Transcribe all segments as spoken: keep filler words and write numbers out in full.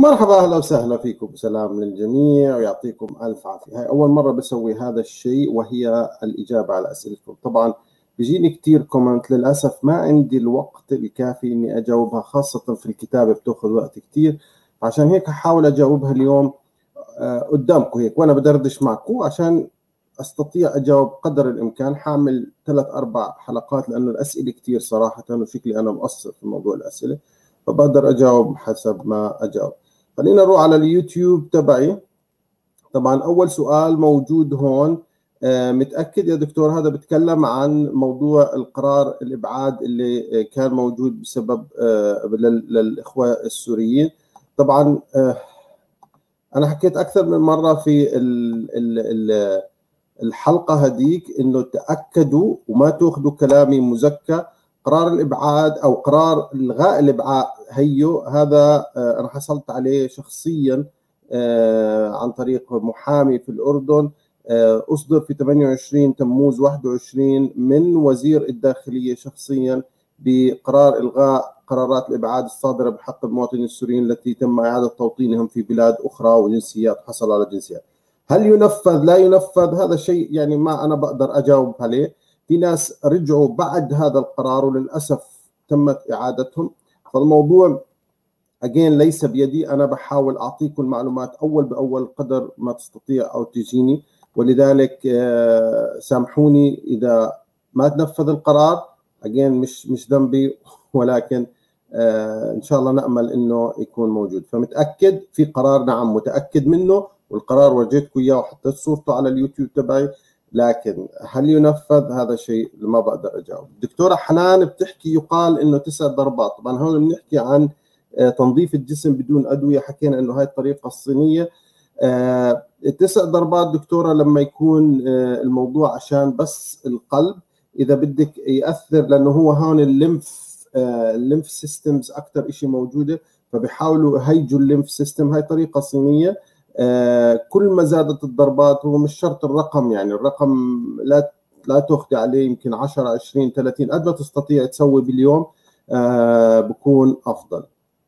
مرحبا، أهلا وسهلا فيكم، سلام للجميع ويعطيكم ألف عافية. هاي أول مرة بسوي هذا الشيء وهي الإجابة على أسئلتكم. طبعا بيجيني كتير كومنت، للأسف ما عندي الوقت الكافي إني أجاوبها، خاصة في الكتابة بتأخذ وقت كتير، عشان هيك أحاول أجاوبها اليوم قدامكم هيك وأنا بدردش معكم عشان أستطيع أجاوب قدر الإمكان. حاعمل ثلاث أربع حلقات لأنه الأسئلة كتير صراحة، وشكلي أنا مقصر في موضوع الأسئلة، فبقدر أجاوب حسب ما أجاوب. خلينا نروح على اليوتيوب تبعي. طبعا أول سؤال موجود هون، آه متأكد يا دكتور هذا بتكلم عن موضوع القرار الإبعاد اللي كان موجود بسبب آه للإخوة السوريين. طبعا آه أنا حكيت أكثر من مرة في ال ال ال الحلقة هديك إنه تأكدوا وما تأخذوا كلامي مزكى. قرار الإبعاد أو قرار إلغاء الإبعاد هيو هذا أنا حصلت عليه شخصيا عن طريق محامي في الأردن، أصدر في ثمانية وعشرين تموز واحد وعشرين من وزير الداخلية شخصيا بقرار إلغاء قرارات الإبعاد الصادرة بحق المواطنين السوريين التي تم إعادة توطينهم في بلاد أخرى وجنسيات حصلوا على جنسيات. هل ينفذ لا ينفذ؟ هذا شيء يعني ما أنا بقدر أجاوب عليه. في ناس رجعوا بعد هذا القرار وللأسف تمت إعادتهم، فالموضوع أجين ليس بيدي. أنا بحاول أعطيكم المعلومات أول بأول قدر ما تستطيع أو تجيني، ولذلك سامحوني إذا ما تنفذ القرار. أجين مش مش ذنبي، ولكن إن شاء الله نأمل إنه يكون موجود. فمتأكد في قرار، نعم متأكد منه، والقرار ورجيتكم إياه وحطيت صورته على اليوتيوب تبعي، لكن هل ينفذ؟ هذا شيء ما بقدر أجاوب. الدكتورة حنان بتحكي يقال إنه تسع ضربات. طبعا هون بنحكي عن تنظيف الجسم بدون أدوية، حكينا إنه هاي الطريقة الصينية. التسع ضربات دكتورة لما يكون الموضوع عشان بس القلب، إذا بدك يأثر لأنه هو هون الليمف الليمف سيستمز أكثر إشي موجودة، فبيحاولوا يهيجوا الليمف سيستم. هاي طريقة صينية. آه كل ما زادت الضربات، هو مش شرط الرقم، يعني الرقم لا لا تاخذي عليه، يمكن عشرة عشرين ثلاثين قد ما تستطيع تسوي باليوم آه بكون افضل.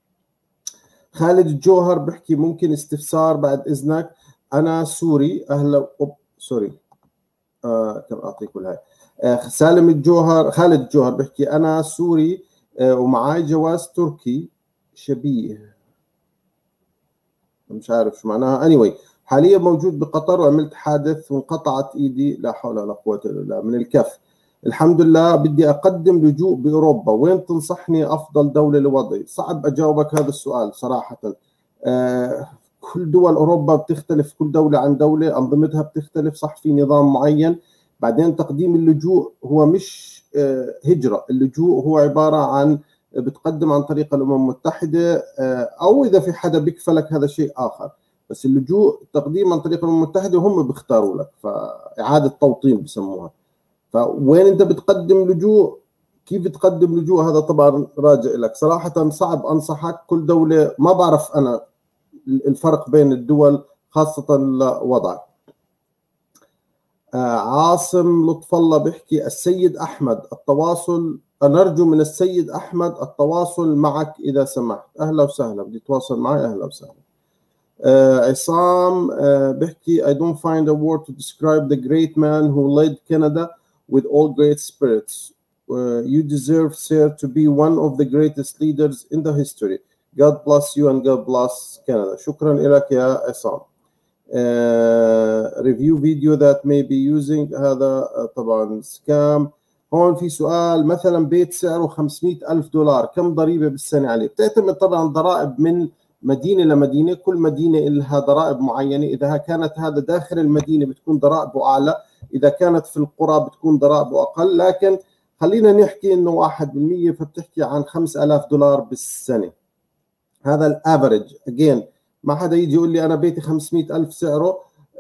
خالد الجوهر بحكي ممكن استفسار بعد اذنك، انا سوري اهلا أوب سوري آه كم اعطيكم الهاي. آه سالم الجوهر خالد الجوهر بحكي انا سوري آه ومعاي جواز تركي شبيه، مش عارف شو معناها. anyway حاليا موجود بقطر وعملت حادث وانقطعت ايدي، لا حول ولا قوة الا بالله، من الكف. الحمد لله. بدي اقدم لجوء باوروبا، وين تنصحني افضل دولة لوضعي؟ صعب اجاوبك هذا السؤال صراحة. آه كل دول اوروبا بتختلف، كل دولة عن دولة، انظمتها بتختلف، صح في نظام معين. بعدين تقديم اللجوء هو مش آه هجرة، اللجوء هو عبارة عن بتقدم عن طريق الأمم المتحدة، أو إذا في حدا بيكفلك هذا شيء آخر. بس اللجوء تقديم عن طريق الأمم المتحدة هم بيختاروا لك، فإعادة توطين بسموها. فوين أنت بتقدم لجوء، كيف بتقدم لجوء، هذا طبعا راجع لك. صراحة صعب أنصحك، كل دولة ما بعرف أنا الفرق بين الدول خاصة لوضعك. عاصم لطف الله بيحكي السيد أحمد التواصل، نرجو من السيد أحمد التواصل معك إذا سمحت. أهلا وسهلا، بدي تواصل معي، أهلا وسهلا. uh, عصام uh, بحكي I don't find a word to describe the great man who led Canada with all great spirits. Uh, you deserve, sir, to be one of the greatest leaders in the history. God bless you and God bless Canada. شكرا لك يا عصام. uh, review video that may be using هذا uh, طبعا سكام. هون في سؤال، مثلا بيت سعره خمسمئة ألف دولار كم ضريبة بالسنة عليه؟ بتعتمد طبعا ضرائب من مدينة لمدينة، كل مدينة لها ضرائب معينة. إذا كانت هذا داخل المدينة بتكون ضرائبه أعلى، إذا كانت في القرى بتكون ضرائبه أقل، لكن خلينا نحكي إنه واحد بالمية، فبتحكي عن خمسة آلاف دولار بالسنة. هذا الافريج. أجين ما حدا يجي يقول لي أنا بيتي خمسمئة ألف سعره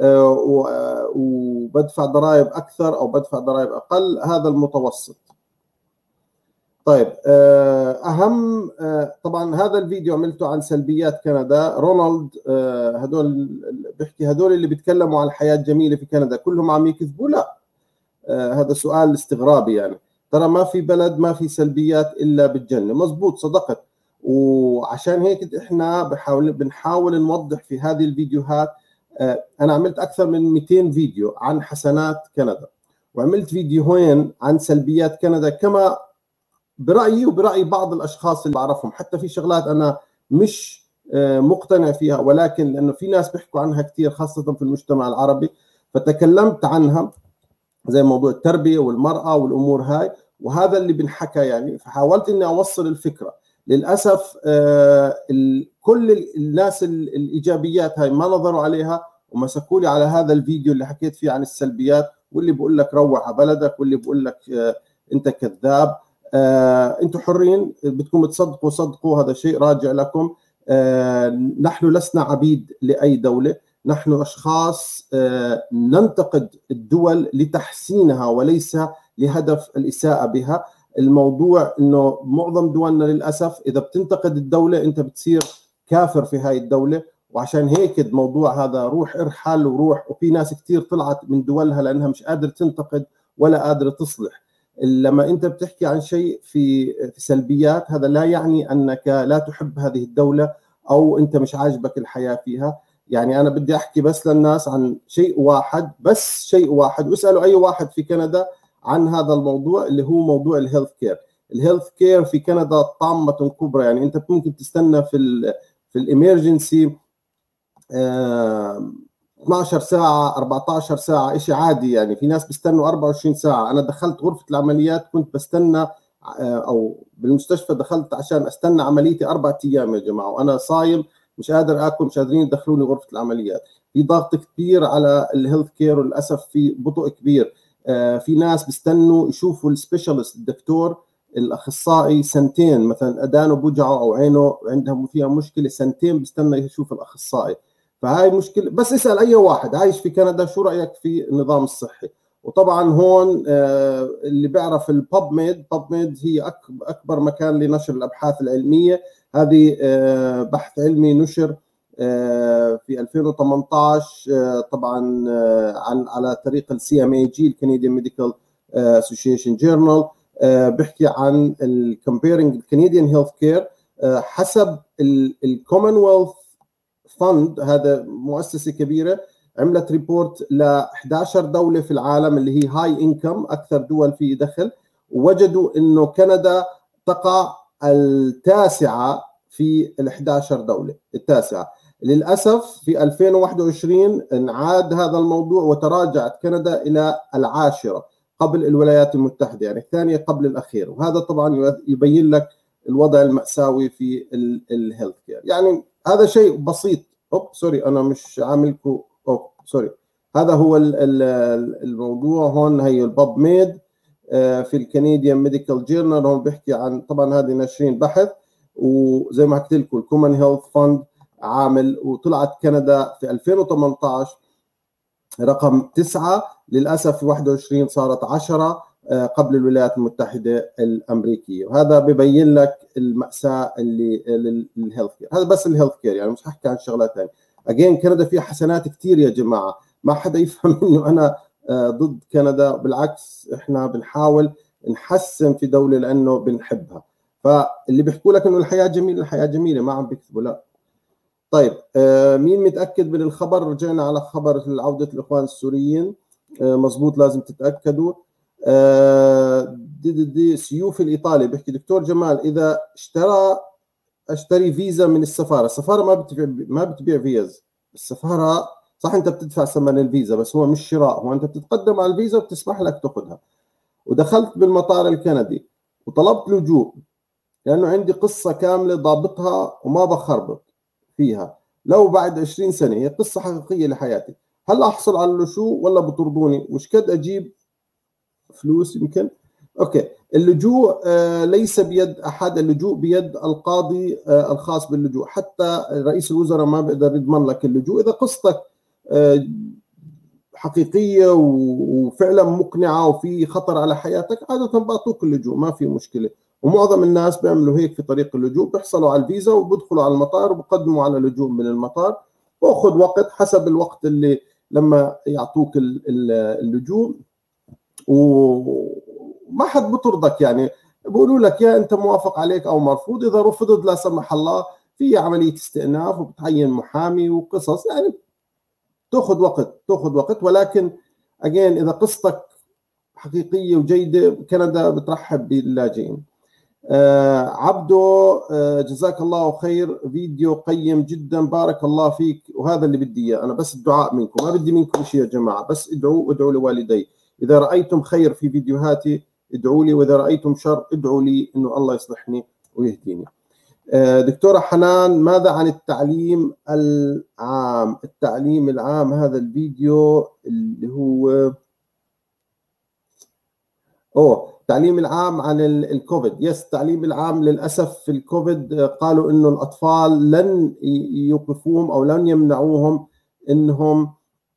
وبدفع ضرائب أكثر أو بدفع ضرائب أقل، هذا المتوسط. طيب أهم طبعا هذا الفيديو عملته عن سلبيات كندا. رونالد هدول بيحكي هدول اللي بيتكلموا عن الحياة الجميلة في كندا كلهم عم يكذبوا؟ لا، هذا سؤال استغرابي يعني. ترى ما في بلد ما في سلبيات إلا بالجنة. مزبوط، صدقت. وعشان هيك احنا بحاول بنحاول نوضح في هذه الفيديوهات. انا عملت اكثر من مئتين فيديو عن حسنات كندا، وعملت فيديوهين عن سلبيات كندا، كما برأيي وبرأي بعض الاشخاص اللي بعرفهم. حتى في شغلات انا مش مقتنع فيها، ولكن لانه في ناس بيحكوا عنها كثير خاصة في المجتمع العربي، فتكلمت عنها زي موضوع التربية والمرأة والامور هاي، وهذا اللي بنحكى يعني. فحاولت اني اوصل الفكرة. للاسف كل الناس الايجابيات هاي ما نظروا عليها ومسكوا لي على هذا الفيديو اللي حكيت فيه عن السلبيات، واللي بقول لك روح على بلدك، واللي بقول لك انت كذاب. انتم حرين، بدكم تصدقوا صدقوا، هذا شيء راجع لكم. نحن لسنا عبيد لاي دوله، نحن اشخاص ننتقد الدول لتحسينها وليس لهدف الاساءه بها. الموضوع انه معظم دولنا للاسف اذا بتنتقد الدوله انت بتصير كافر في هاي الدوله، وعشان هيك الموضوع هذا روح ارحل وروح. وفي ناس كثير طلعت من دولها لانها مش قادره تنتقد ولا قادره تصلح. لما انت بتحكي عن شيء في في سلبيات، هذا لا يعني انك لا تحب هذه الدوله او انت مش عاجبك الحياه فيها. يعني انا بدي احكي بس للناس عن شيء واحد، بس شيء واحد، واسالوا اي واحد في كندا عن هذا الموضوع اللي هو موضوع الهيلث كير. الهيلث كير في كندا طامة كبرى. يعني انت ممكن تستنى في ال في الامرجنسي اثنعش ساعة أربعة عشر ساعة، شيء عادي. يعني في ناس بيستنوا أربعة وعشرين ساعة. انا دخلت غرفة العمليات كنت بستنى، او بالمستشفى دخلت عشان استنى عمليتي اربع ايام يا جماعة، وانا صايم مش قادر اكل، مش قادرين يدخلوني غرفة العمليات. في ضغط كبير على الهيلث كير، وللاسف في بطء كبير. في ناس بيستنوا يشوفوا السبيشالست الدكتور الاخصائي سنتين، مثلا ادانه بوجعه او عينه عندهم فيها مشكله، سنتين بيستنى يشوف الاخصائي. فهاي مشكله. بس اسال اي واحد عايش في كندا شو رايك في النظام الصحي. وطبعا هون اللي بيعرف الباب ميد، باب ميد هي اكبر مكان لنشر الابحاث العلميه. هذه بحث علمي نشر في ألفين وثمانية عشر طبعا عن على طريق السي ام اي جي، الكنديان ميديكال اسوشيشن جورنال، بيحكي عن الكومبيرنج الكنديان هيلث كير حسب الكومنولث فند. هذا مؤسسه كبيره عملت ريبورت ل إحدى عشرة دوله في العالم اللي هي هاي انكم، اكثر دول في دخل، ووجدوا انه كندا تقع التاسعه في ال إحدى عشرة دوله، التاسعه. للاسف في ألفين وواحد وعشرين انعاد هذا الموضوع وتراجعت كندا الى العاشره قبل الولايات المتحده، يعني الثانيه قبل الاخير. وهذا طبعا يبين لك الوضع المأساوي في الهيلث كير. يعني هذا شيء بسيط. اوب سوري انا مش عاملكم اوب سوري. هذا هو الموضوع هون. هي الباب ميد في الكنديان ميديكال جورنال، هون بيحكي عن، طبعا هذه ناشرين بحث، وزي ما حكيت لكم الكومن هيلث فند عامل، وطلعت كندا في ألفين وثمانية عشر رقم تسعة. للاسف في واحد وعشرين صارت عشرة قبل الولايات المتحده الامريكيه. وهذا ببين لك المأساة اللي للهيلث كير. هذا بس الهيلث كير، يعني مش هحكي عن شغلات ثانيه. اجين كندا فيها حسنات كثير يا جماعه، ما حدا يفهم انه انا ضد كندا، بالعكس احنا بنحاول نحسن في دوله لانه بنحبها. فاللي بيحكوا لك انه الحياه جميله، الحياه جميله، ما عم بيكذبوا، لا. طيب مين متاكد من الخبر؟ رجعنا على خبر عوده الاخوان السوريين، مزبوط، لازم تتاكدوا. دي دي دي سيوف الايطالي بيحكي دكتور جمال، اذا اشترى اشتري فيزا من السفاره، السفاره ما بتبيع ما بتبيع فيز. السفاره صح انت بتدفع ثمن الفيزا، بس هو مش شراء، هو انت بتتقدم على الفيزا وبتسمح لك تاخذها. ودخلت بالمطار الكندي وطلبت لجوء لانه عندي قصه كامله ضابطها وما بخربط فيها، لو بعد عشرين سنه هي قصه حقيقيه لحياتي. هل احصل على اللجوء ولا بطردوني؟ وش قد اجيب فلوس يمكن؟ اوكي، اللجوء آه ليس بيد احد، اللجوء بيد القاضي آه الخاص باللجوء. حتى رئيس الوزراء ما بيقدر يضمن لك اللجوء. اذا قصتك آه حقيقيه وفعلا مقنعه وفي خطر على حياتك، عاده بعطوك اللجوء، ما في مشكله. ومعظم الناس بيعملوا هيك في طريق اللجوء، بيحصلوا على الفيزا وبيدخلوا على المطار وبقدموا على اللجوء من المطار، واخذ وقت حسب الوقت اللي لما يعطوك اللجوء، وما حد بطردك. يعني بقولوا لك يا انت موافق عليك او مرفوض، اذا رفضت لا سمح الله في عمليه استئناف وبتعين محامي وقصص، يعني تاخذ وقت تاخذ وقت ولكن اجين اذا قصتك حقيقيه وجيده كندا بترحب باللاجئين. آه عبدو، آه جزاك الله خير، فيديو قيم جدا، بارك الله فيك، وهذا اللي بدي اياه انا، بس الدعاء منكم، ما بدي منكم شيء يا جماعه، بس ادعوا وادعوا لوالدي. اذا رايتم خير في فيديوهاتي ادعوا لي، واذا رايتم شر ادعوا لي انه الله يصلحني ويهديني. آه دكتوره حنان، ماذا عن التعليم العام؟ التعليم العام، هذا الفيديو اللي هو اوه التعليم العام عن الكوفيد. يس، التعليم العام للاسف في الكوفيد قالوا انه الاطفال لن يوقفوهم او لن يمنعوهم انهم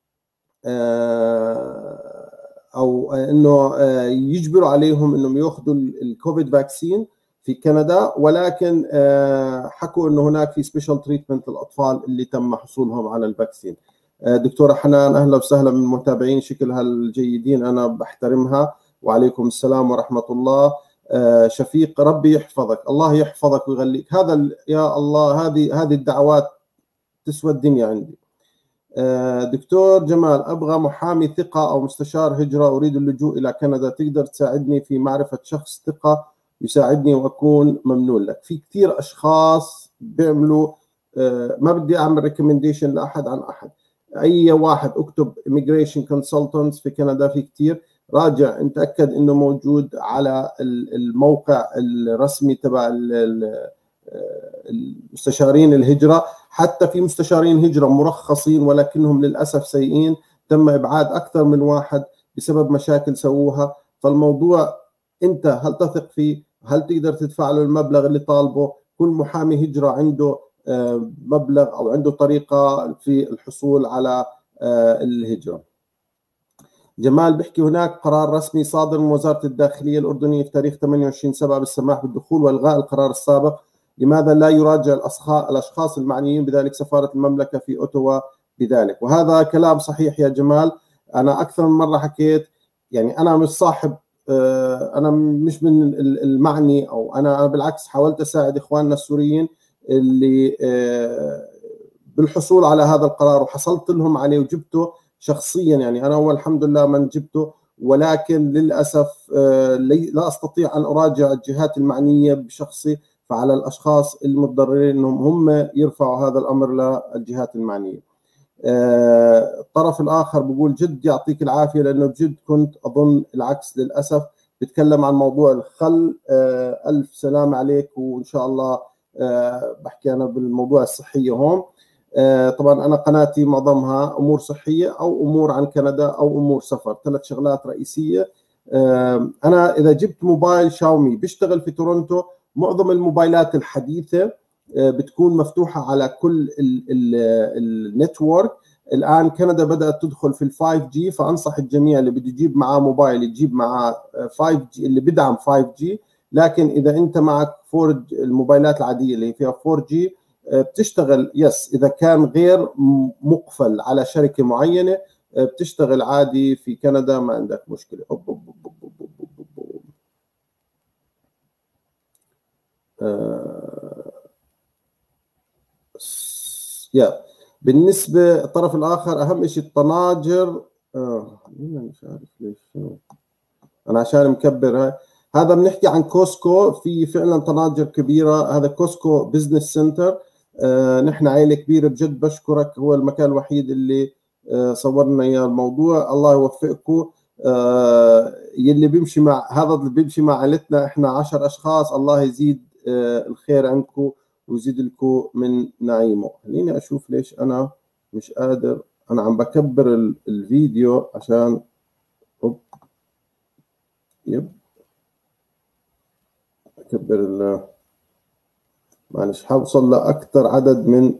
او انه يجبروا عليهم انهم ياخذوا الكوفيد فاكسين في كندا، ولكن حكوا انه هناك في سبيشال تريتمنت للاطفال اللي تم حصولهم على الفاكسين. دكتوره حنان اهلا وسهلا من المتابعين شكلها الجيدين، انا بحترمها. وعليكم السلام ورحمة الله. آه شفيق، ربي يحفظك، الله يحفظك ويغليك، هذا يا الله، هذه هذه الدعوات تسوى الدنيا عندي. آه دكتور جمال، أبغى محامي ثقة أو مستشار هجرة، أريد اللجوء إلى كندا، تقدر تساعدني في معرفة شخص ثقة يساعدني وأكون ممنون لك؟ في كثير أشخاص بيعملوا، آه ما بدي أعمل ريكومنديشن لأحد عن أحد، أي واحد اكتب immigration consultants في كندا، في كثير، راجع نتاكد انه موجود على الموقع الرسمي تبع المستشارين الهجره، حتى في مستشارين هجره مرخصين ولكنهم للاسف سيئين، تم ابعاد اكثر من واحد بسبب مشاكل سووها. فالموضوع انت هل تثق فيه؟ هل تقدر تدفع له المبلغ اللي طالبه؟ كل محامي هجره عنده مبلغ او عنده طريقه في الحصول على الهجره. جمال بيحكي هناك قرار رسمي صادر من وزارة الداخلية الأردنية في تاريخ ثمانية وعشرين سبعة بالسماح بالدخول وإلغاء القرار السابق، لماذا لا يراجع الأشخاص المعنيين بذلك سفارة المملكة في أوتوا بذلك؟ وهذا كلام صحيح يا جمال، أنا أكثر من مرة حكيت، يعني أنا مش صاحب، أنا مش من المعني، أو أنا بالعكس حاولت أساعد إخواننا السوريين اللي بالحصول على هذا القرار، وحصلت لهم عليه وجبته شخصيا، يعني انا اول الحمد لله من جبته، ولكن للاسف لا استطيع ان اراجع الجهات المعنيه بشخصي، فعلى الاشخاص المتضررين انهم هم يرفعوا هذا الامر للجهات المعنيه. الطرف الاخر بقول جد يعطيك العافيه، لانه بجد كنت اظن العكس للاسف، بتكلم عن موضوع الخل. الف سلام عليك، وان شاء الله بحكي انا بالموضوع الصحيه هون. طبعا انا قناتي معظمها امور صحيه او امور عن كندا او امور سفر، ثلاث شغلات رئيسيه. انا اذا جبت موبايل شاومي بيشتغل في تورونتو، معظم الموبايلات الحديثه بتكون مفتوحه على كل النتورك. الان كندا بدات تدخل في الفايف جي، فانصح الجميع اللي بده يجيب معاه موبايل يجيب معاه فايف جي اللي بدعم فايف جي، لكن اذا انت معك فور جي الموبايلات العاديه اللي فيها فور جي بتشتغل يس، اذا كان غير مقفل على شركه معينه بتشتغل عادي في كندا، ما عندك مشكله. أوب أوب أوب أوب أوب أوب أوب. آه. يا بالنسبه الطرف الاخر اهم شيء الطناجر. اه مش عارف ليش انا عشان مكبر هاي. هذا بنحكي عن كوسكو، في فعلا طناجر كبيره، هذا كوسكو بزنس سنتر. آه نحن عائله كبيره بجد، بشكرك، هو المكان الوحيد اللي آه صورنا اياه الموضوع، الله يوفقكم. آه يلي بيمشي مع هذا اللي بيمشي مع عائلتنا، احنا عشر اشخاص، الله يزيد آه الخير عندكم ويزيد لكم من نعيمه. خليني اشوف ليش انا مش قادر، انا عم بكبر الفيديو عشان أوب. يب اكبر ال معلش، حوصل لاكثر عدد من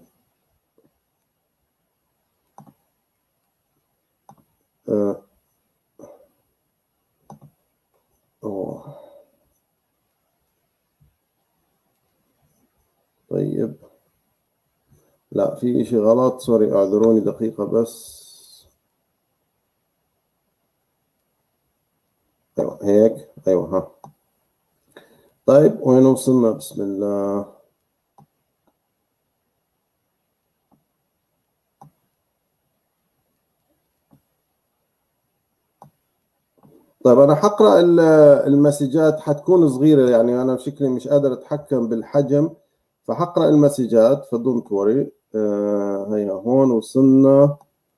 آه. أوه. طيب لا في اشي غلط، سوري اعذروني دقيقة بس. ايوه هيك، ايوه ها. طيب وين وصلنا؟ بسم الله. طيب أنا حقرأ المسجات، حتكون صغيرة يعني أنا بشكلي مش قادر أتحكم بالحجم، فحقرأ المسجات فدونت وري. آه هيا هون وصلنا.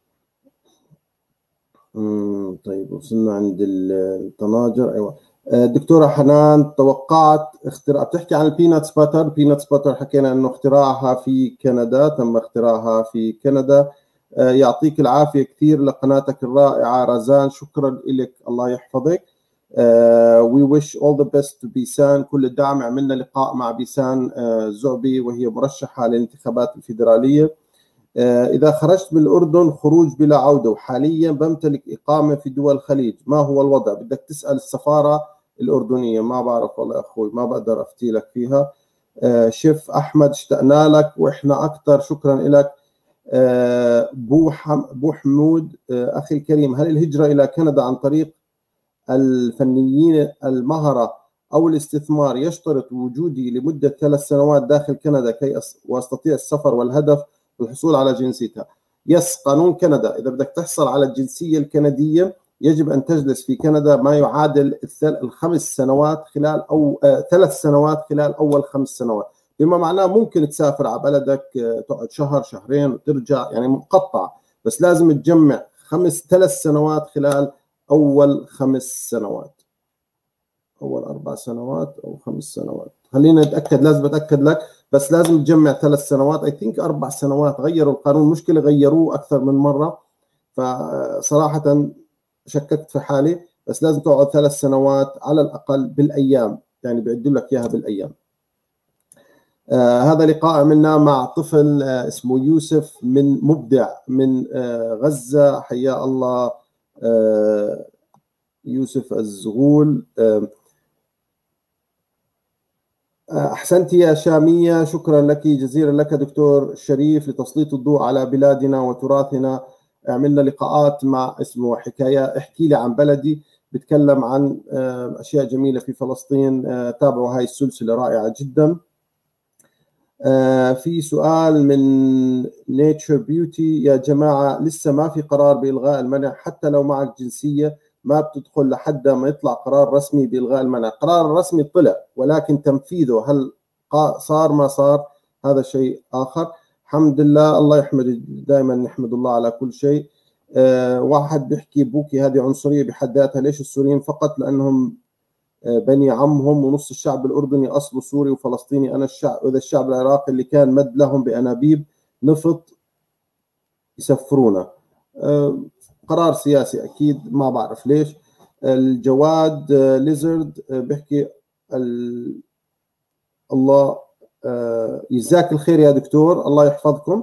مم، طيب وصلنا عند الطناجر. أيوة. آه دكتورة حنان، توقعت اختراع، بتحكي عن البيناتس باتر. بيناتس باتر حكينا أنه اختراعها في كندا، تم اختراعها في كندا. آه يعطيك العافية كثير لقناتك الرائعة رزان، شكرا لك، الله يحفظك. Uh, we wish all the best to بيسان، كل الدعم. عملنا لقاء مع بيسان uh, زعبي وهي مرشحة للانتخابات الفيدرالية. uh, إذا خرجت من الأردن خروج بلا عودة وحاليا بمتلك إقامة في دول الخليج، ما هو الوضع؟ بدك تسأل السفارة الأردنية، ما بعرف والله أخوي، ما بقدر أفتي لك فيها. uh, شيف أحمد اشتقنا لك وإحنا أكثر، شكرا لك. uh, بو, حم... بو حمود uh, أخي الكريم، هل الهجرة إلى كندا عن طريق الفنيين المهرة أو الاستثمار يشترط وجودي لمدة ثلاث سنوات داخل كندا كي وأستطيع السفر والهدف الحصول على جنسيتها؟ يس، قانون كندا إذا بدك تحصل على الجنسية الكندية يجب أن تجلس في كندا ما يعادل الخمس سنوات خلال أو آه ثلاث سنوات خلال أول خمس سنوات، بما معناه ممكن تسافر على بلدك آه تقعد شهر شهرين وترجع، يعني مقطع، بس لازم تجمع خمس ثلاث سنوات خلال أول خمس سنوات، أول أربع سنوات أو خمس سنوات، خلينا نتأكد، لازم أتأكد لك، بس لازم تجمع ثلاث سنوات. أي ثينك أربع سنوات، غيروا القانون، مشكلة غيروه أكثر من مرة، فصراحة شككت في حالي، بس لازم تقعد ثلاث سنوات على الأقل بالأيام، يعني بيعدوا لك إياها بالأيام. آه هذا لقاء عملناه مع طفل آه اسمه يوسف، من مبدع من آه غزة، حيا الله آه يوسف الزغول. أحسنت يا شامية، شكرا لك جزيلا لك دكتور شريف لتسليط الضوء على بلادنا وتراثنا. عملنا لقاءات مع اسمه حكاية احكي لي عن بلدي، بتكلم عن أشياء جميلة في فلسطين، تابعوا هاي السلسلة رائعة جدا. في سؤال من نيتشر بيوتي، يا جماعة لسه ما في قرار بإلغاء المنع، حتى لو معك جنسية ما بتدخل لحد ما يطلع قرار رسمي بإلغاء المنع. قرار رسمي طلع ولكن تنفيذه هل صار ما صار هذا شيء آخر. الحمد لله، الله يحمد، دائما نحمد الله على كل شيء. أه واحد بيحكي بوكي هذه عنصرية بحد ذاتها، ليش السوريين فقط؟ لأنهم بني عمهم ونص الشعب الأردني أصله سوري وفلسطيني. أنا الشعب، إذا الشعب العراقي اللي كان مد لهم بأنابيب نفط يسفرونا. أه قرار سياسي أكيد، ما بعرف ليش. الجواد ليزرد بيحكي الله يجزاك الخير يا دكتور، الله يحفظكم.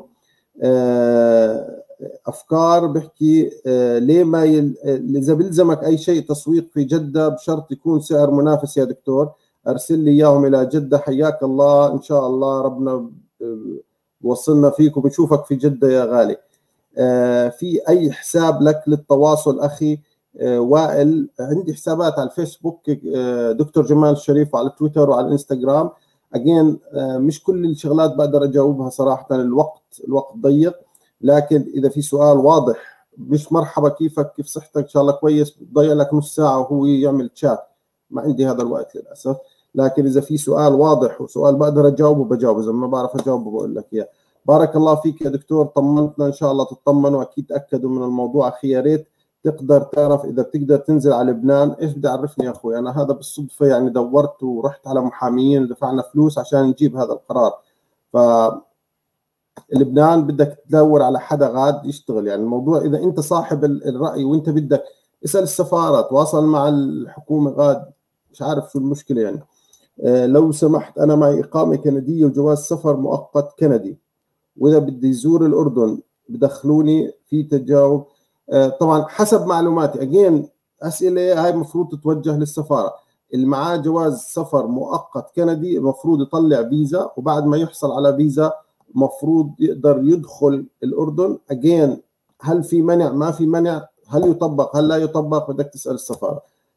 أفكار بيحكي ليه ما يل... إذا بيلزمك أي شيء تسويق في جدة بشرط يكون سعر منافس يا دكتور، أرسل لي إياهم إلى جدة، حياك الله، إن شاء الله ربنا وصلنا فيك وبنشوفك في جدة يا غالي. في أي حساب لك للتواصل أخي وائل؟ عندي حسابات على الفيسبوك دكتور جمال الشريف، وعلى تويتر وعلى الانستغرام. أجين مش كل الشغلات بقدر أجاوبها صراحة، الوقت الوقت ضيق، لكن إذا في سؤال واضح، مش مرحبا كيفك كيف صحتك إن شاء الله كويس، بتضيع لك نص ساعة وهو يعمل تشات، ما عندي هذا الوقت للأسف. لكن إذا في سؤال واضح وسؤال بقدر أجاوبه بجاوبه، إذا ما بعرف أجاوبه بقول لك إياه. بارك الله فيك يا دكتور، طمنتنا، إن شاء الله تطمنوا، أكيد تأكدوا من الموضوع. أخي يا ريت تقدر تعرف إذا بتقدر تنزل على لبنان. إيش بدي أعرفني يا أخوي، أنا هذا بالصدفة يعني دورت ورحت على محاميين ودفعنا فلوس عشان نجيب هذا القرار. ف لبنان بدك تدور على حدا غاد يشتغل، يعني الموضوع إذا أنت صاحب الرأي وأنت بدك اسأل السفارة، تواصل مع الحكومة غاد، مش عارف شو المشكلة يعني. آه لو سمحت، أنا معي إقامة كندية وجواز سفر مؤقت كندي، وإذا بدي يزور الأردن بدخلوني في تجاوب. آه طبعا حسب معلوماتي، أجين أسئلة هاي المفروض تتوجه للسفارة. اللي معاه جواز سفر مؤقت كندي المفروض يطلع فيزا، وبعد ما يحصل على فيزا مفروض يقدر يدخل الأردن. أجين هل في منع؟ ما في منع؟ هل يطبق؟ هل لا يطبق؟ بدك تسأل السفارة.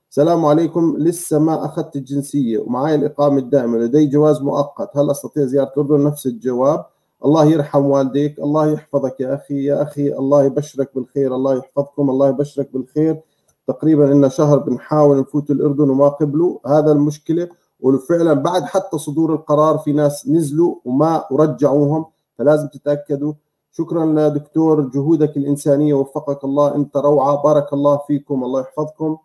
السلام عليكم، لسه ما أخذت الجنسية ومعي الإقامة الدائمة، لدي جواز مؤقت، هل أستطيع زيارة الأردن؟ نفس الجواب. الله يرحم والديك، الله يحفظك يا أخي. يا أخي الله يبشرك بالخير، الله يحفظكم، الله يبشرك بالخير. تقريبا إن شهر بنحاول نفوت الأردن وما قبلوا، هذا المشكلة. وفعلا بعد حتى صدور القرار في ناس نزلوا وما ورجعوهم، فلازم تتأكدوا. شكرا لدكتور، جهودك الإنسانية وفقك الله، أنت روعة، بارك الله فيكم، الله يحفظكم.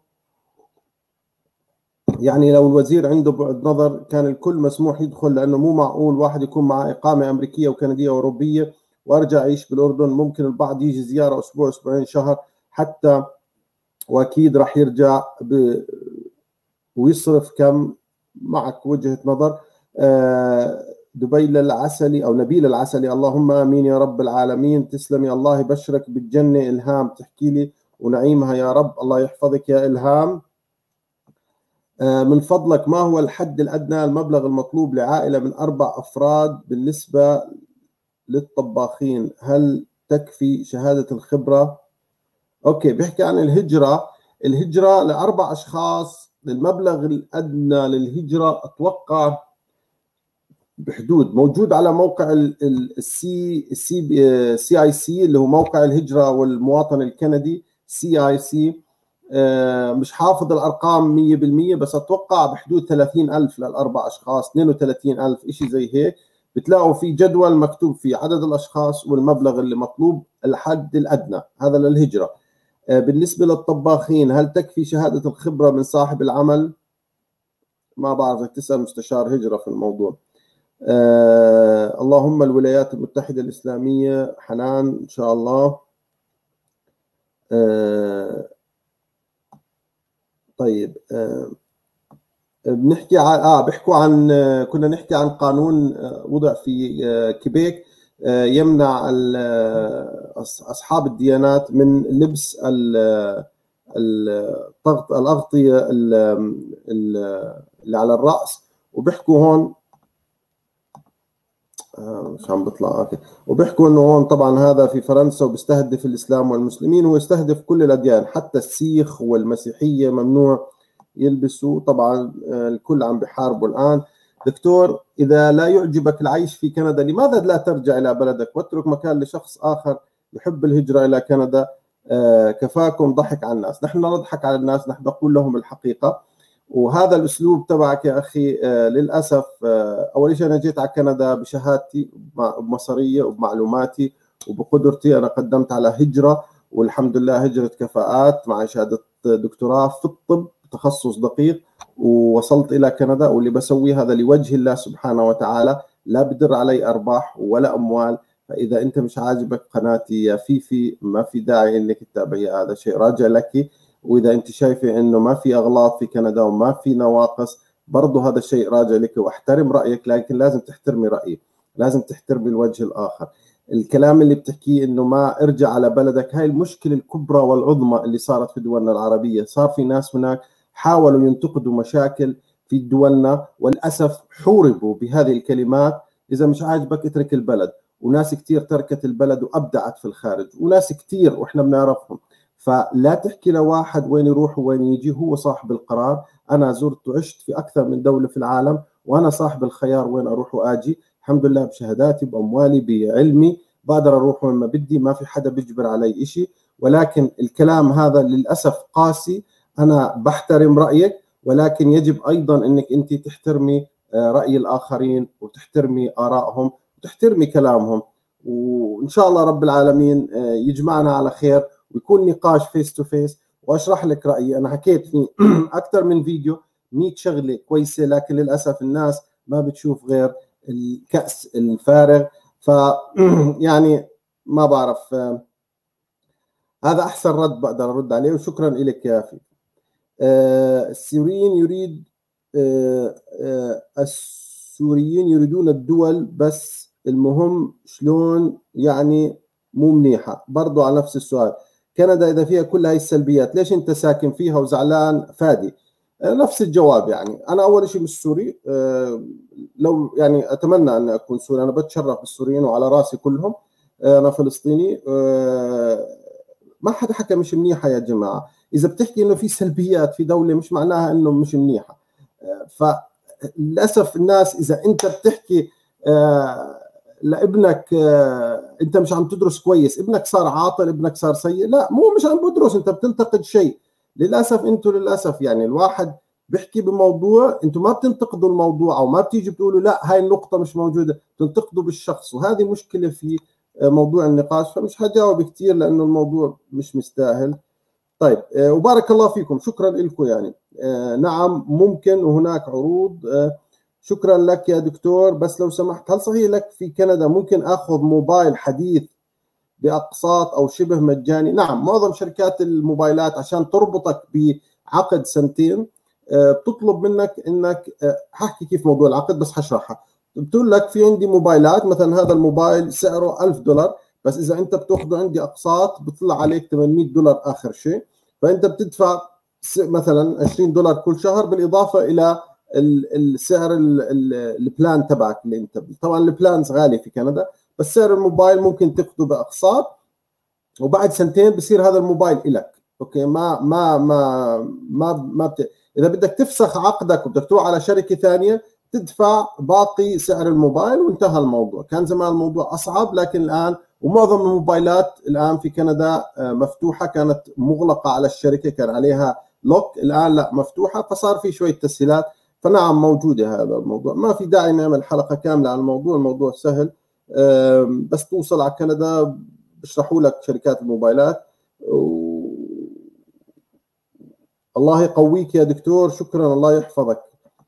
يعني لو الوزير عنده بعد نظر كان الكل مسموح يدخل، لأنه مو معقول واحد يكون معه إقامة أمريكية وكندية وأوروبية وأرجع أعيش بالأردن. ممكن البعض يجي زيارة أسبوع أسبوعين شهر حتى، وأكيد راح يرجع ب... ويصرف كم. معك وجهة نظر. آه دبي للعسلي أو نبيل العسلي، اللهم آمين يا رب العالمين. تسلمي، الله يبشرك بالجنة. إلهام تحكي لي ونعيمها يا رب، الله يحفظك يا إلهام. من فضلك ما هو الحد الأدنى المبلغ المطلوب لعائلة من أربع أفراد بالنسبة للطباخين؟ هل تكفي شهادة الخبرة؟ أوكي، بيحكي عن الهجرة. الهجرة لأربع أشخاص، المبلغ الأدنى للهجرة أتوقع بحدود، موجود على موقع السي السي سي اي سي اللي هو موقع الهجرة والمواطن الكندي، سي اي سي. مش حافظ الأرقام مية بالمية، بس أتوقع بحدود ثلاثين ألف للأربع أشخاص، اثنين وثلاثين ألف إشي زي هيك. بتلاقوا في جدول مكتوب فيه عدد الأشخاص والمبلغ اللي مطلوب، الحد الأدنى هذا للهجرة. بالنسبة للطباخين، هل تكفي شهادة الخبرة من صاحب العمل؟ ما بعرف، تسأل مستشار هجرة في الموضوع. آه اللهم الولايات المتحدة الإسلامية، حنان إن شاء الله. آه طيب. آه بنحكي عن اه بيحكوا عن آه كنا نحكي عن قانون آه وضع في آه كيبيك آه يمنع اصحاب الديانات من لبس الضغط الاغطيه اللي على الراس. وبيحكوا هون آه مش عم بطلع اوكي وبيحكوا انه هون طبعا هذا في فرنسا وبيستهدف الاسلام والمسلمين، ويستهدف كل الاديان، حتى السيخ والمسيحيه ممنوع يلبسوا. طبعا الكل عم بيحاربوا الآن. دكتور، إذا لا يعجبك العيش في كندا لماذا لا ترجع إلى بلدك واترك مكان لشخص آخر يحب الهجرة إلى كندا؟ آه كفاكم ضحك على الناس. نحن لا نضحك على الناس، نحن نقول لهم الحقيقة. وهذا الأسلوب تبعك يا أخي آه للأسف. آه أول شيء أنا جيت على كندا بشهادتي وبمصرية وبمعلوماتي وبقدرتي، أنا قدمت على هجرة والحمد لله هجرة كفاءات مع شهادة دكتوراه في الطب، تخصص دقيق، ووصلت إلى كندا. واللي بسويه هذا لوجه الله سبحانه وتعالى، لا بدر علي أرباح ولا أموال. فإذا أنت مش عاجبك قناتي يا فيفي ما في داعي إنك تتابعي، هذا شيء راجع لك. وإذا أنت شايفة إنه ما في أغلاط في كندا وما في نواقص، برضه هذا الشيء راجع لك، واحترم رأيك، لكن لازم تحترمي رأيي، لازم تحترمي الوجه الآخر. الكلام اللي بتحكيه انه ما ارجع على بلدك، هاي المشكله الكبرى والعظمى اللي صارت في دولنا العربيه. صار في ناس هناك حاولوا ينتقدوا مشاكل في دولنا، وللاسف حوربوا بهذه الكلمات: اذا مش عاجبك اترك البلد. وناس كثير تركت البلد وابدعت في الخارج، وناس كثير واحنا بنعرفهم. فلا تحكي لواحد وين يروح وين يجي، هو صاحب القرار. انا زرت وعشت في اكثر من دوله في العالم، وانا صاحب الخيار وين اروح واجي. الحمد لله بشهاداتي بأموالي بعلمي بقدر أروح وين ما بدي، ما في حدا بيجبر علي إشي. ولكن الكلام هذا للأسف قاسي. أنا بحترم رأيك، ولكن يجب أيضا أنك أنت تحترمي رأي الآخرين وتحترمي آرائهم وتحترمي كلامهم. وإن شاء الله رب العالمين يجمعنا على خير ويكون نقاش فيس تو فيس، وأشرح لك رأيي. أنا حكيت في أكثر من فيديو مية شغلة كويسة، لكن للأسف الناس ما بتشوف غير الكأس الفارغ. ف يعني ما بعرف، هذا أحسن رد بقدر أرد عليه. وشكرا لك يا أخي. السوريين يريد السوريين يريدون الدول، بس المهم شلون يعني مو منيحة. برضو على نفس السؤال، كندا إذا فيها كل هاي السلبيات ليش أنت ساكن فيها وزعلان فادي؟ نفس الجواب. يعني أنا أول شيء مش سوري، لو يعني أتمنى أن أكون سوري، أنا بتشرف بالسوريين وعلى راسي كلهم. أنا فلسطيني، ما حدا حكى مش منيحه يا جماعه. اذا بتحكي انه في سلبيات في دوله مش معناها انه مش منيحه. فللاسف الناس اذا انت بتحكي آه لابنك آه انت مش عم تدرس كويس، ابنك صار عاطل، ابنك صار سيء، لا مو مش عم بدرس، انت بتنتقد شيء. للاسف انتم للاسف يعني الواحد بيحكي بموضوع انتم ما بتنتقدوا الموضوع او ما بتيجي بتقولوا لا هاي النقطه مش موجوده، بتنتقدوا بالشخص، وهذه مشكله في موضوع النقاش. فمش حجاوب كثير لانه الموضوع مش مستاهل. طيب آه وبارك الله فيكم، شكرا لكم يعني. آه نعم ممكن وهناك عروض. آه شكرا لك يا دكتور. بس لو سمحت، هل صحيح لك في كندا ممكن اخذ موبايل حديث باقساط او شبه مجاني؟ نعم، معظم شركات الموبايلات عشان تربطك بعقد سنتين آه بتطلب منك انك آه ححكي كيف موضوع العقد بس حشرحها. بتقول لك في عندي موبايلات، مثلا هذا الموبايل سعره ألف دولار، بس اذا انت بتاخذه عندي اقساط بيطلع عليك ثمانمئة دولار اخر شيء، فانت بتدفع مثلا عشرين دولار كل شهر بالاضافه الى السعر البلان تبعك اللي انت. طبعا البلانز غالي في كندا، بس سعر الموبايل ممكن تاخذه باقساط، وبعد سنتين بصير هذا الموبايل إلك. اوكي، ما ما ما ما ما بت... اذا بدك تفسخ عقدك وبدك تروح على شركه ثانيه تدفع باقي سعر الموبايل وانتهى الموضوع. كان زمان الموضوع اصعب، لكن الان ومعظم الموبايلات الان في كندا مفتوحه، كانت مغلقه على الشركه كان عليها لوك، الان لا مفتوحه، فصار في شويه تسهيلات. فنعم موجوده هذا الموضوع، ما في داعي نعمل حلقه كامله عن الموضوع، الموضوع سهل. بس توصل على كندا بيشرحوا لك شركات الموبايلات. و... الله يقويك يا دكتور، شكرا، الله يحفظك.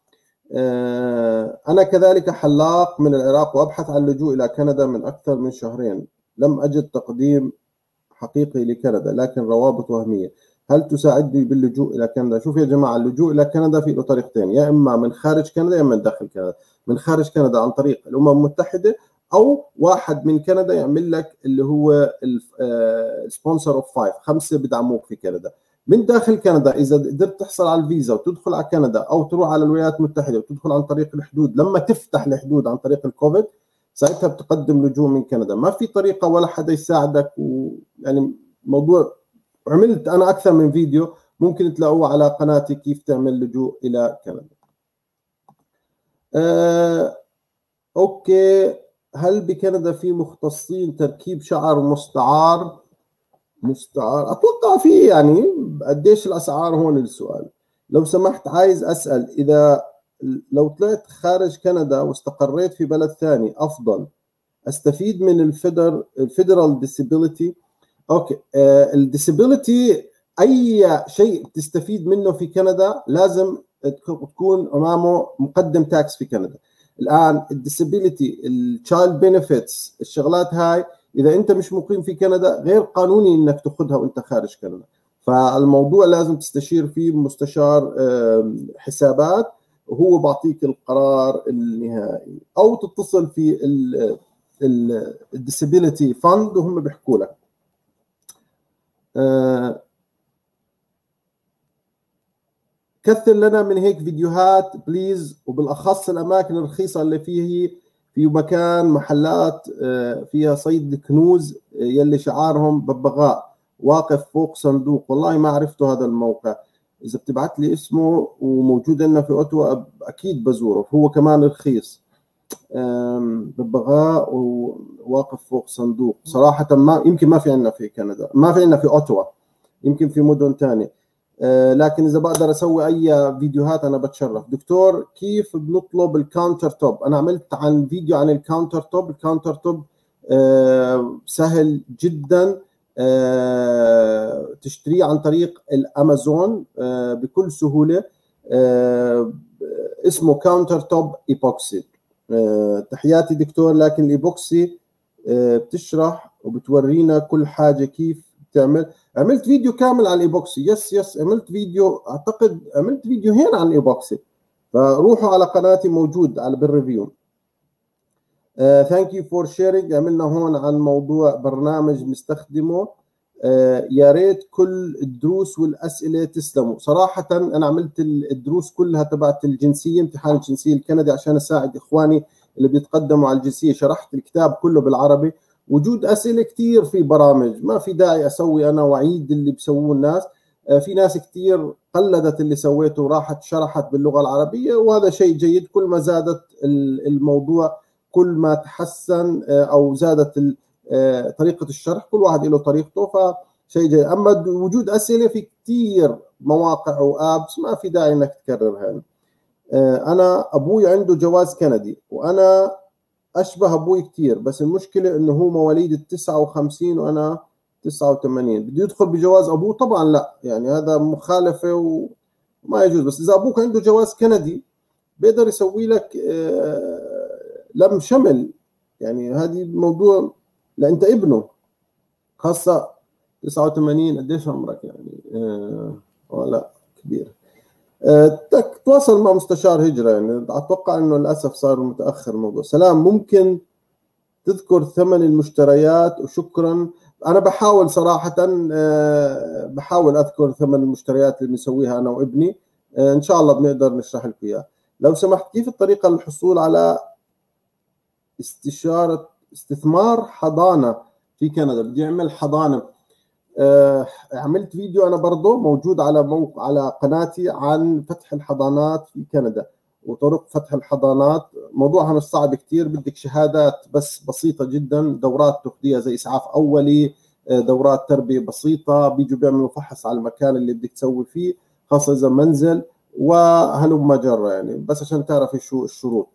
أنا كذلك حلاق من العراق وأبحث عن اللجوء إلى كندا من أكثر من شهرين، لم أجد تقديم حقيقي لكندا لكن روابط وهمية، هل تساعدني باللجوء إلى كندا؟ شوف يا جماعة، اللجوء إلى كندا في له طريقتين، يا إما من خارج كندا يا إما من داخل كندا. من خارج كندا عن طريق الأمم المتحدة، أو واحد من كندا يعمل لك اللي هو السبونسر أوف فايف، خمسة بدعموك في كندا. من داخل كندا إذا قدرت تحصل على الفيزا وتدخل على كندا أو تروح على الولايات المتحدة وتدخل عن طريق الحدود، لما تفتح الحدود عن طريق الكوفيد ساعتها بتقدم لجوء من كندا. ما في طريقة ولا حدا يساعدك، ويعني موضوع عملت أنا أكثر من فيديو ممكن تلاقوه على قناتي كيف تعمل لجوء إلى كندا. آه، أوكي، هل بكندا في مختصين تركيب شعر مستعار؟ مستعار أتوقع فيه، يعني قديش الأسعار هون السؤال. لو سمحت عايز أسأل، إذا لو طلعت خارج كندا واستقريت في بلد ثاني أفضل أستفيد من الفيدر الفيدرال ديسابيليتي؟ اوكي، آه الديسابيليتي اي شيء تستفيد منه في كندا لازم تكون امامه مقدم تاكس في كندا. الان الديسابيليتي، التشايلد بينيفيتس، الشغلات هاي اذا انت مش مقيم في كندا غير قانوني انك تاخذها وانت خارج كندا، فالموضوع لازم تستشير فيه مستشار آه حسابات وهو بعطيك القرار النهائي، او تتصل في الديسابيليتي فند وهم بيحكوا لك. آه كثر لنا من هيك فيديوهات بليز، وبالاخص الاماكن الرخيصه اللي فيه، في مكان محلات آه فيها صيد كنوز آه يلي شعارهم ببغاء واقف فوق صندوق، والله ما عرفته هذا الموقع، اذا بتبعت لي اسمه وموجود لنا في اوتوا اكيد بزوره، هو كمان رخيص. ببغاء وواقف فوق صندوق، صراحة ما يمكن ما في عندنا في كندا، ما في عندنا في أوتوا، يمكن في مدن ثانية، أه لكن إذا بقدر أسوي أي فيديوهات أنا بتشرف. دكتور كيف بنطلب الكاونتر توب؟ أنا عملت عن فيديو عن الكاونتر توب. الكاونتر توب أه سهل جدا، أه تشتريه عن طريق الأمازون أه بكل سهولة، أه اسمه كاونتر توب إيبوكسي. أه تحياتي دكتور، لكن الإيبوكسي أه بتشرح وبتورينا كل حاجة كيف تعمل. عملت فيديو كامل عن الإيبوكسي، يس يس عملت فيديو، أعتقد عملت فيديوهين عن الإيبوكسي، فروحوا على قناتي موجود على بالريفيو. ثانك يو فور شيرينج. عملنا هون عن موضوع برنامج مستخدمه، uh, يا ريت كل الدروس والأسئلة تسلموا. صراحة أنا عملت الدروس كلها تبعت الجنسية، امتحان الجنسية الكندي عشان أساعد إخواني اللي بيتقدموا على الجنسية، شرحت الكتاب كله بالعربي وجود أسئلة كتير في برامج، ما في داعي أسوي أنا وعيد اللي بسووه الناس. في ناس كتير قلدت اللي سويته وراحت شرحت باللغة العربية، وهذا شيء جيد. كل ما زادت الموضوع كل ما تحسن أو زادت طريقة الشرح، كل واحد له طريقته، فشيء جيد. أما وجود أسئلة في كتير مواقع وآبس ما في داعي إنك تكررها. أنا أبوي عنده جواز كندي وأنا أشبه أبوي كتير، بس المشكلة إنه هو مواليد التسعة وخمسين وأنا تسعة وثمانين، بده يدخل بجواز أبوه؟ طبعا لا، يعني هذا مخالفة وما يجوز. بس إذا أبوك عنده جواز كندي بيقدر يسوي لك لم شمل، يعني هذه موضوع لأنت ابنه، خاصة تسعة وثمانين. قديش عمرك يعني؟ آه لا كبير. آه تواصل مع مستشار هجرة، يعني أتوقع إنه للأسف صار متأخر الموضوع. سلام، ممكن تذكر ثمن المشتريات؟ وشكرا. أنا بحاول صراحة، آه بحاول أذكر ثمن المشتريات اللي بنسويها أنا وابني، آه إن شاء الله بنقدر نشرح لك إياه. لو سمحت، كيف الطريقة للحصول على استشارة استثمار حضانة في كندا؟ بدي أعمل حضانة. آه عملت فيديو أنا برضه موجود على موقع على قناتي عن فتح الحضانات في كندا وطرق فتح الحضانات. موضوعها مش صعب كتير، بدك شهادات بس بسيطة جدا، دورات تاخديها زي إسعاف أولي، آه دورات تربية بسيطة، بيجوا بيعملوا فحص على المكان اللي بدك تسوي فيه، خاصة إذا منزل، وهلم مجرة يعني، بس عشان تعرفي شو الشروط.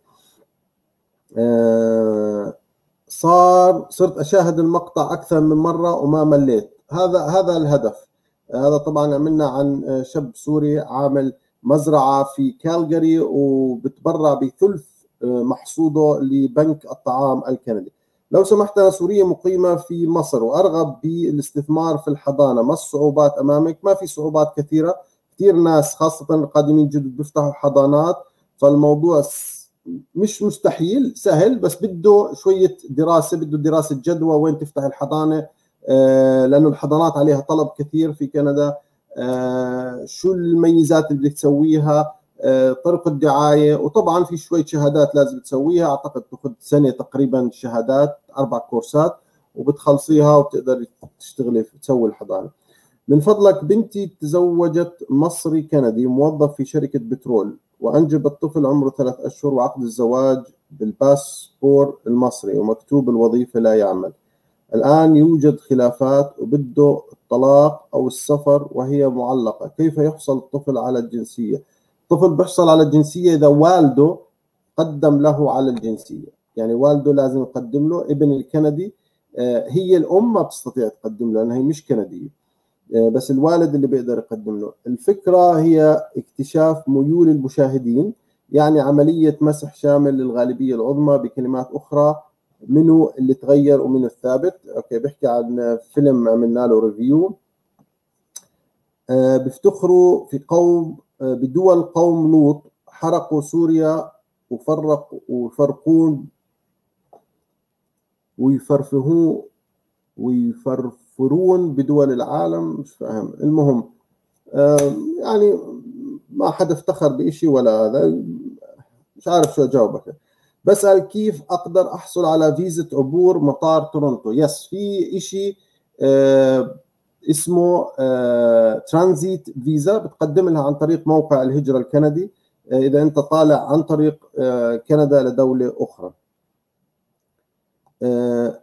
آه صار صرت أشاهد المقطع أكثر من مرة وما مليت. هذا هذا الهدف. هذا طبعا عملنا عن شاب سوري عامل مزرعة في كالجاري وبتبرع بثلث محصوده لبنك الطعام الكندي. لو سمحت، أنا سورية مقيمة في مصر وأرغب بالاستثمار في الحضانة، ما الصعوبات أمامك؟ ما في صعوبات كثيرة. كثير ناس خاصة القادمين جدد بيفتحوا حضانات، فالموضوع مش مستحيل، سهل، بس بده شوية دراسة، بده دراسة جدوى وين تفتح الحضانة، آه لأنه الحضانات عليها طلب كثير في كندا. آه شو الميزات اللي بدك تسويها، آه طرق الدعاية، وطبعا في شوية شهادات لازم تسويها. أعتقد تأخذ سنة تقريبا شهادات، أربع كورسات وبتخلصيها وبتقدر تشتغلي تسوي الحضانة. من فضلك، بنتي تزوجت مصري كندي موظف في شركة بترول وأنجبت طفل عمره ثلاث أشهر، وعقد الزواج بالباسبور المصري ومكتوب الوظيفة لا يعمل. الآن يوجد خلافات وبده الطلاق أو السفر وهي معلقة. كيف يحصل الطفل على الجنسية؟ الطفل بيحصل على الجنسية إذا والده قدم له على الجنسية، يعني والده لازم يقدم له. ابن الكندي هي الأم ما بتستطيع تقدم له لأنها هي مش كندية، بس الوالد اللي بيقدر يقدم له. الفكرة هي اكتشاف ميول المشاهدين، يعني عملية مسح شامل للغالبية العظمى. بكلمات أخرى، منو اللي تغير ومنو الثابت. أوكي، بيحكي عن فيلم عملنا له ريفيو. أه بيفتخروا في قوم أه بدول قوم لوط حرقوا سوريا وفرقوا ويفرقون ويفرفهون ويفرفرون بدول العالم. مش فاهم. المهم آه يعني ما حدا افتخر بإشي ولا هذا، مش عارف شو أجاوبك. بسأل كيف أقدر أحصل على فيزة عبور مطار تورونتو؟ يس، في إشي آه اسمه آه ترانزيت فيزا، بتقدم لها عن طريق موقع الهجرة الكندي آه إذا أنت طالع عن طريق آه كندا لدولة أخرى. آه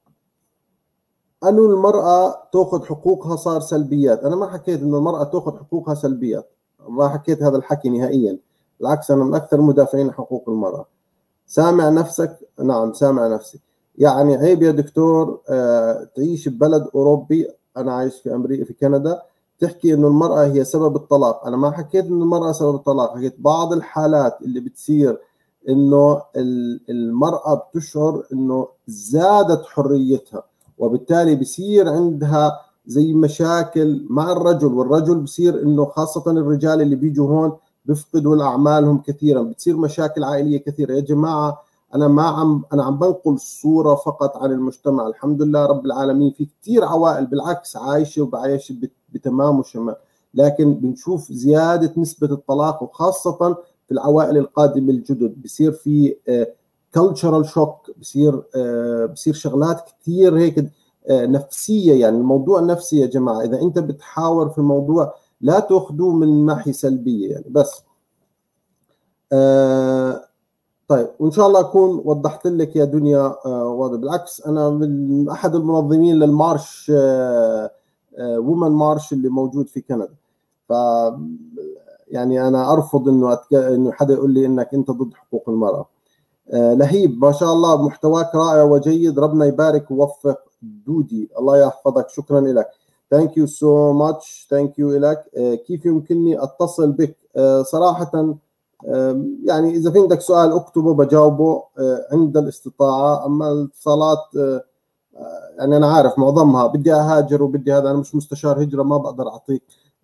أنه المرأة تأخذ حقوقها صار سلبيات. أنا ما حكيت أنه المرأة تأخذ حقوقها سلبيات، ما حكيت هذا الحكي نهائيا، بالعكس أنا من أكثر مدافعين حقوق المرأة. سامع نفسك؟ نعم سامع نفسي. يعني عيب يا دكتور آه تعيش ببلد أوروبي، أنا عايش في أمريكا في كندا، تحكي أنه المرأة هي سبب الطلاق. أنا ما حكيت أنه المرأة سبب الطلاق، حكيت بعض الحالات اللي بتصير أنه المرأة بتشعر أنه زادت حريتها، وبالتالي بصير عندها زي مشاكل مع الرجل، والرجل بصير انه خاصة الرجال اللي بيجوا هون بيفقدوا اعمالهم كثيرا، بتصير مشاكل عائلية كثيرة. يا جماعة انا ما عم انا عم بنقل صورة فقط عن المجتمع. الحمد لله رب العالمين في كثير عوائل بالعكس عايشة وبعيش بتمام وشمال، لكن بنشوف زيادة نسبة الطلاق، وخاصة في العوائل القادمة الجدد بصير في كلتشرال شوك، بصير بصير شغلات كثير هيك نفسيه. يعني الموضوع نفسي يا جماعه، اذا انت بتحاور في الموضوع لا تاخذوه من ناحيه سلبيه يعني. بس آه طيب، وان شاء الله اكون وضحت لك يا دنيا. آه واضح، بالعكس انا من احد المنظمين للمارش، آه آه وومن مارش اللي موجود في كندا. ف يعني انا ارفض انه أتك... انه حدا يقول لي انك انت ضد حقوق المراه. آه لهيب، ما شاء الله محتواك رائع وجيد، ربنا يبارك ويوفق. دودي الله يحفظك، شكرا لك. ثانك يو سو ماتش، ثانك يو لك. كيف يمكنني اتصل بك؟ آه صراحه يعني إذا في عندك سؤال اكتبه بجاوبه عند الاستطاعة. أما الاتصالات يعني أنا عارف معظمها بدي أهاجر وبدي هذا، أنا مش مستشار هجرة، ما بقدر أعطيك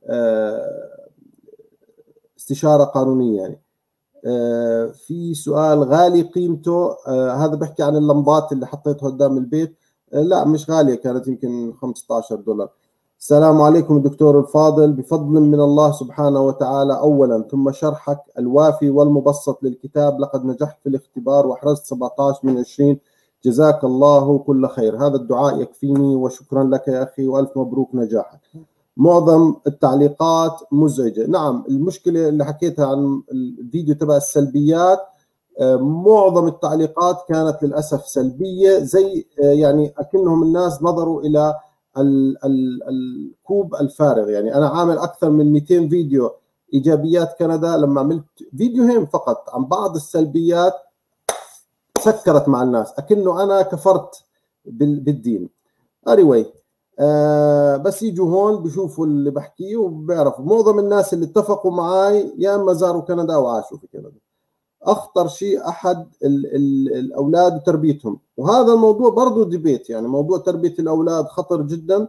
استشارة قانونية يعني. في سؤال غالي قيمته، هذا بحكي عن اللمبات اللي حطيتها قدام البيت. لا مش غالية، كانت يمكن خمسة عشر دولار. السلام عليكم الدكتور الفاضل، بفضل من الله سبحانه وتعالى أولا، ثم شرحك الوافي والمبسط للكتاب، لقد نجحت في الاختبار وأحرزت سبعة عشر من عشرين. جزاك الله كل خير. هذا الدعاء يكفيني، وشكرا لك يا أخي، وألف مبروك نجاحك. معظم التعليقات مزعجة. نعم، المشكلة اللي حكيتها عن الفيديو تبع السلبيات، معظم التعليقات كانت للأسف سلبية، زي يعني أكنهم الناس نظروا إلى ال ال الكوب الفارغ. يعني أنا عامل أكثر من مئتين فيديو إيجابيات كندا، لما عملت فيديوهين فقط عن بعض السلبيات سكرت مع الناس، أكنه أنا كفرت بالدين. anyway آه بس يجوا هون بيشوفوا اللي بحكيه وبيعرفوا. معظم الناس اللي اتفقوا معي يا اما زاروا كندا او عاشوا في كندا. اخطر شيء احد ال ال الاولاد وتربيتهم، وهذا الموضوع برضه ديبيت. يعني موضوع تربيه الاولاد خطر جدا.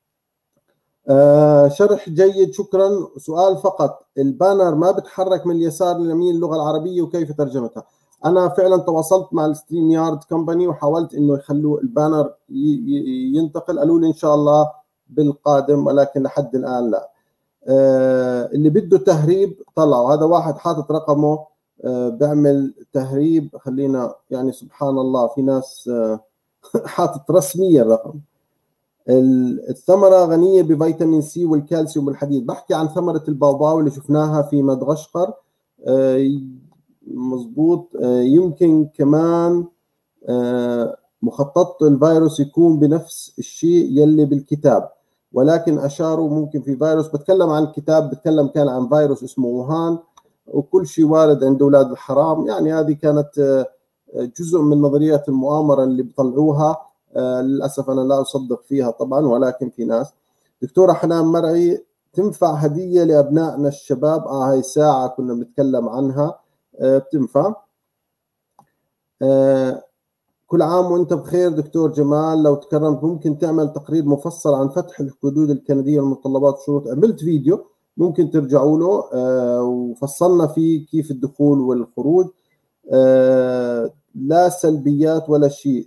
آه شرح جيد، شكرا. سؤال فقط، البانر ما بتحرك من اليسار لليمين اللغه العربيه وكيف ترجمتها؟ انا فعلا تواصلت مع الستريم يارد كومباني وحاولت انه يخلوا البانر ينتقل، قالوا لي ان شاء الله بالقادم، ولكن لحد الان لا. آه اللي بده تهريب طلعوا، هذا واحد حاطط رقمه آه بيعمل تهريب. خلينا يعني سبحان الله، في ناس آه حاطط رسميا الرقم. الثمرة غنية بفيتامين سي والكالسيوم والحديد. بحكي عن ثمرة الباوباو اللي شفناها في مدغشقر، آه مظبوط. يمكن كمان مخطط الفيروس يكون بنفس الشيء يلي بالكتاب، ولكن أشاروا ممكن في فيروس. بتكلم عن الكتاب، بتكلم كان عن فيروس اسمه ووهان، وكل شيء وارد عند أولاد الحرام. يعني هذه كانت جزء من نظريات المؤامرة اللي بيطلعوها. للأسف أنا لا أصدق فيها طبعا، ولكن في ناس. دكتورة حنان مرعي، تنفع هدية لأبنائنا الشباب؟ آه هاي ساعة كنا بنتكلم عنها، بتنفع. آه كل عام وانت بخير دكتور جمال، لو تكرمت ممكن تعمل تقرير مفصل عن فتح الحدود الكندية والمتطلبات والشروط. عملت فيديو ممكن ترجعوا له، آه وفصلنا فيه كيف الدخول والخروج. آه لا سلبيات ولا شيء،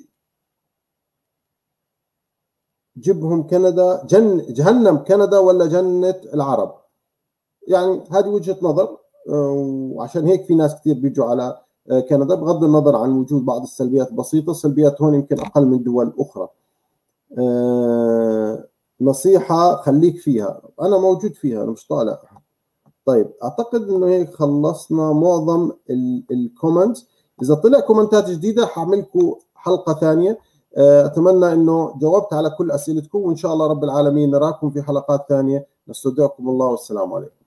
جبهم كندا جن جهنم كندا ولا جنة العرب. يعني هذه وجهة نظر، وعشان هيك في ناس كثير بيجوا على كندا، بغض النظر عن وجود بعض السلبيات بسيطة. السلبيات هون يمكن أقل من دول أخرى. أه نصيحة خليك فيها، أنا موجود فيها، أنا مش طالع. طيب أعتقد إنه هيك خلصنا معظم الكومنتس. إذا طلع كومنتات جديدة حعمل لكم حلقة ثانية. أتمنى إنه جاوبت على كل أسئلتكم، وإن شاء الله رب العالمين نراكم في حلقات ثانية. نستودعكم الله والسلام عليكم.